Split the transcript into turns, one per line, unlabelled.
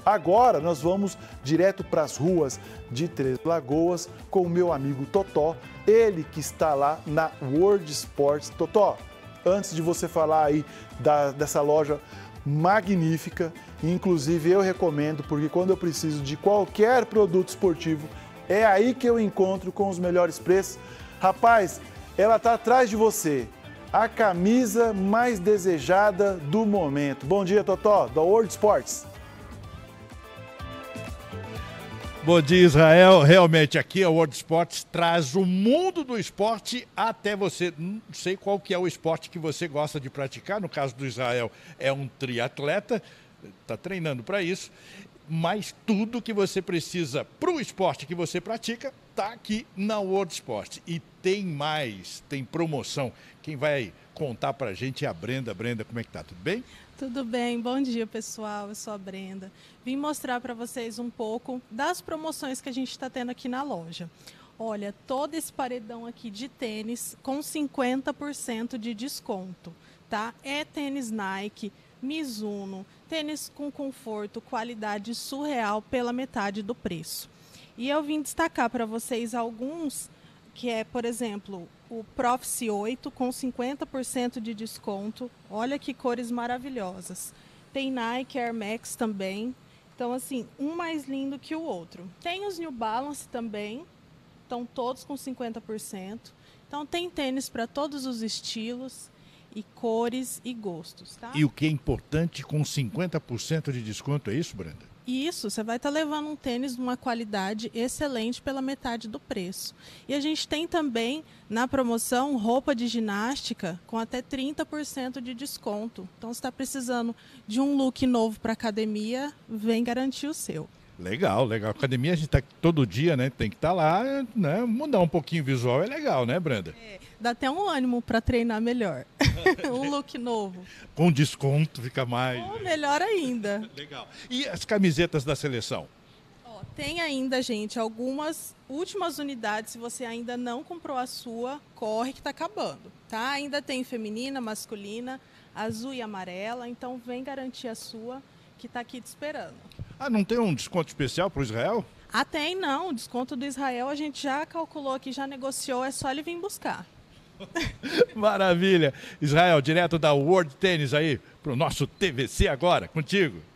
Agora nós vamos direto para as ruas de Três Lagoas com o meu amigo Totó, ele que está lá na World Sports. Totó, antes de você falar aí dessa loja magnífica, inclusive eu recomendo, porque quando eu preciso de qualquer produto esportivo, é aí que eu encontro com os melhores preços. Rapaz, ela está atrás de você, a camisa mais desejada do momento. Bom dia, Totó, da World Sports.
Bom dia, Israel. Realmente aqui a World Sports traz o mundo do esporte até você. Não sei qual que é o esporte que você gosta de praticar. No caso do Israel, é um triatleta, está treinando para isso. Mas tudo que você precisa para o esporte que você pratica está aqui na World Sports. E tem mais, tem promoção. Quem vai contar para a gente é a Brenda. Brenda, como é que tá? Tudo bem?
Tudo bem, bom dia pessoal, eu sou a Brenda. Vim mostrar para vocês um pouco das promoções que a gente está tendo aqui na loja. Olha, todo esse paredão aqui de tênis com 50% de desconto, tá? É tênis Nike, Mizuno, tênis com conforto, qualidade surreal pela metade do preço. E eu vim destacar para vocês alguns, que é, por exemplo, o Prophecy 8 com 50% de desconto. Olha que cores maravilhosas. Tem Nike Air Max também. Então, assim, um mais lindo que o outro. Tem os New Balance também. Estão todos com 50%. Então, tem tênis para todos os estilos e cores e gostos, tá?
E o que é importante, com 50% de desconto, é isso, Brenda?
Isso, você vai estar levando um tênis de uma qualidade excelente pela metade do preço. E a gente tem também, na promoção, roupa de ginástica com até 30% de desconto. Então, se está precisando de um look novo para academia, vem garantir o seu.
Legal, legal. Academia a gente está todo dia, né? Tem que estar lá, né? Mudar um pouquinho o visual é legal, né, Brenda?
Dá até um ânimo para treinar melhor. Um look novo.
Com desconto fica mais.
Ou melhor ainda.
Legal. E as camisetas da seleção?
Tem ainda, gente, algumas últimas unidades. Se você ainda não comprou a sua, corre que está acabando, tá? Ainda tem feminina, masculina, azul e amarela. Então vem garantir a sua, que está aqui te esperando.
Ah, não tem um desconto especial para o Israel?
Ah, tem não. O desconto do Israel a gente já calculou aqui, já negociou, é só ele vir buscar.
Maravilha. Israel, direto da World Tennis aí, para o nosso TVC agora, contigo.